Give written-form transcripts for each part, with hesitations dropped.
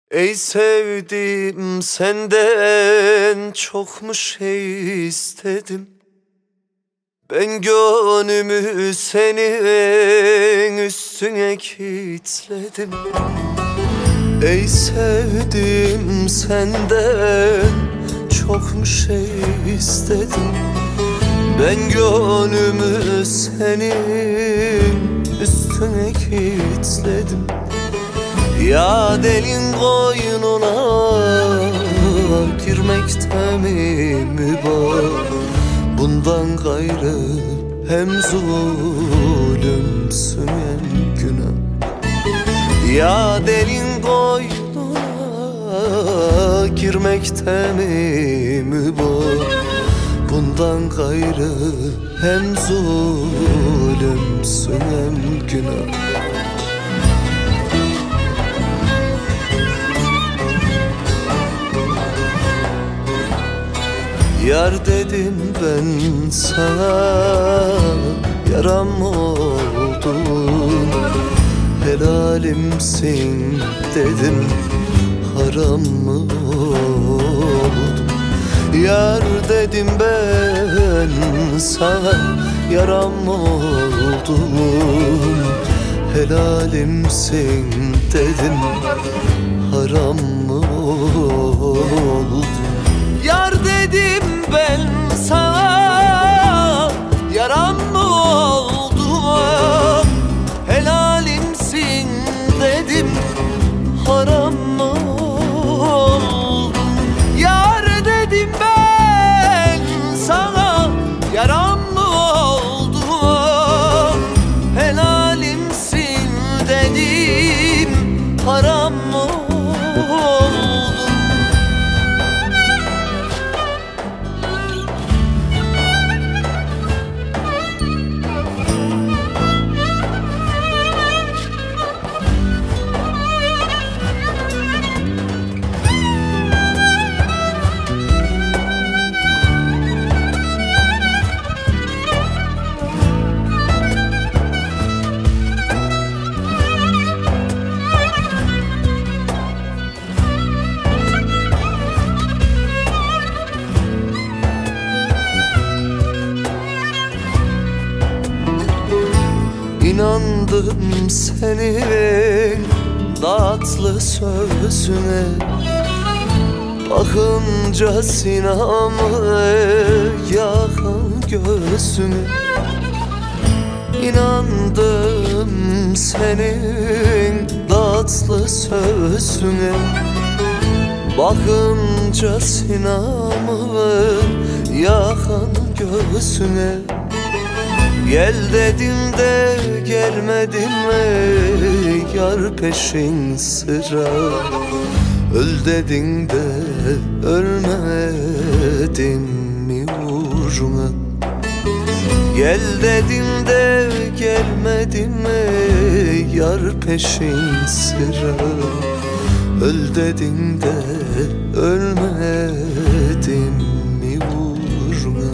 Ey sevdiğim, senden çok mu şey istedim? Ben gönlümü senin üstüne kilitledim. Ey sevdiğim, senden çok mu şey istedim? Ben gönlümü senin üstüne kilitledim. Ya delin koynuna girmekte mi mübah? Bundan gayrı hem zulümsün hem günah. Ya delin koynuna girmekte mi mübah? Bundan gayrı hem zulümsün hem günah. Yar dedim ben sana, yaram oldum. Helalimsin dedim, haram mı oldum? Yar dedim ben sana, yaram oldum. Helalimsin dedim, haram mı oldum? Yar dedim ben sana, yaram mı oldum? Helalimsin dedim, haram mı oldum? Yar dedim ben sana, yaram mı oldum? Helalimsin dedim, haram mı oldum? İnandım senin tatlı sözüne, bakınca sinamı yakan gözüne. İnandım senin tatlı sözüne, bakınca sinamı yakan gözüne. Gel dedim de gelmedin mi yar peşin sıra? Öl dedin de ölmedin mi uğruna? Gel dedim de gelmedin mi yar peşin sıra? Öl dedin de ölmedin mi uğruna?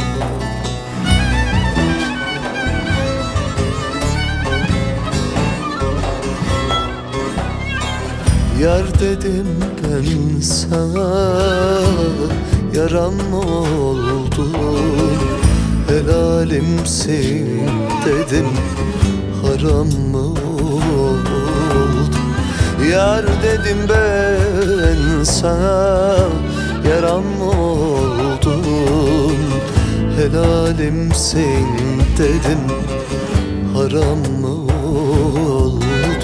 Yar dedim ben sana, yaram oldum. Helalimsin dedim, haram mı oldum? Yar dedim ben sana, yaram oldum. Helalimsin dedim, haram mı oldum?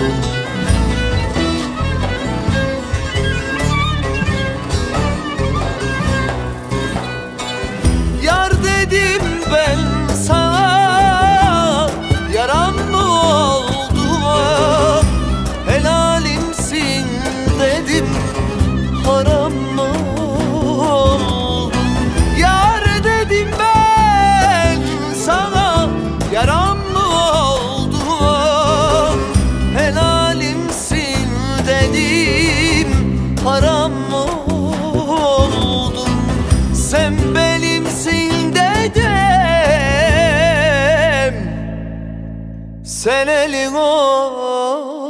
Dedim ben sana, yaram mı oldum? Helalimsin dedim, haram mı oldum? Yar dedim ben sana, yaram mı oldum? Helalimsin dedim, haram mı oldum? Sen benimsin dedim, sen elin ol.